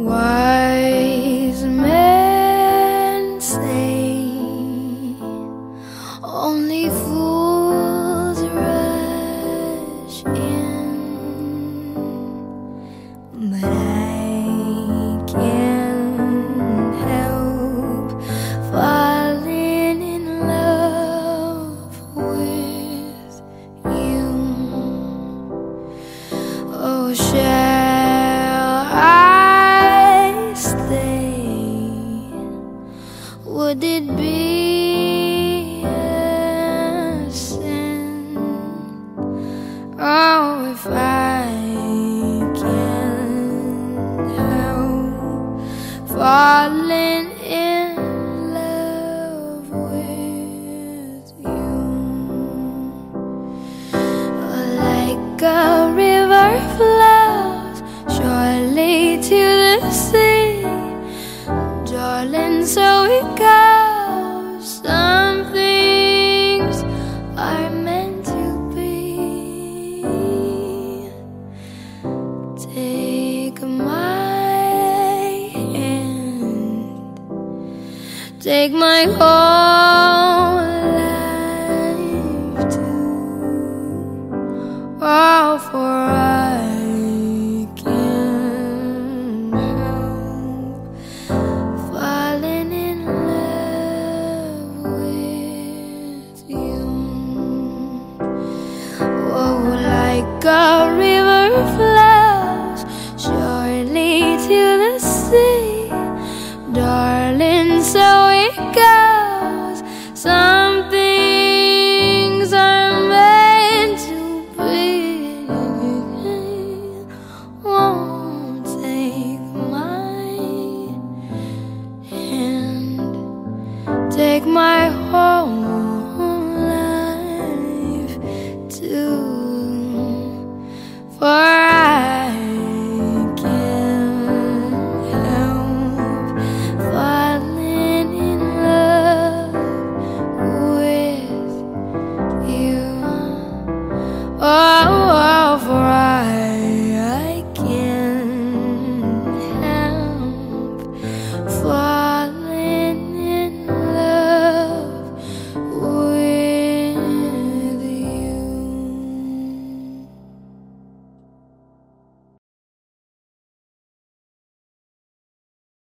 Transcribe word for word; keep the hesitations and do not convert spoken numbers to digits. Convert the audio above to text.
Wise men say only fools rush in, but I can't help falling in love with you. Oh, shall I stay? Would it be a sin? Oh, if I can't help falling in love with you. Like a river flows surely to the sea, darling, so it goes. Some things are meant to be. Take my hand, take my whole life too. Oh, for I can't help falling in love with you. Oh, like a river flows surely to the sea, darling, so it goes. Some things are meant to be. Won't take my hand, take my whole life too, for I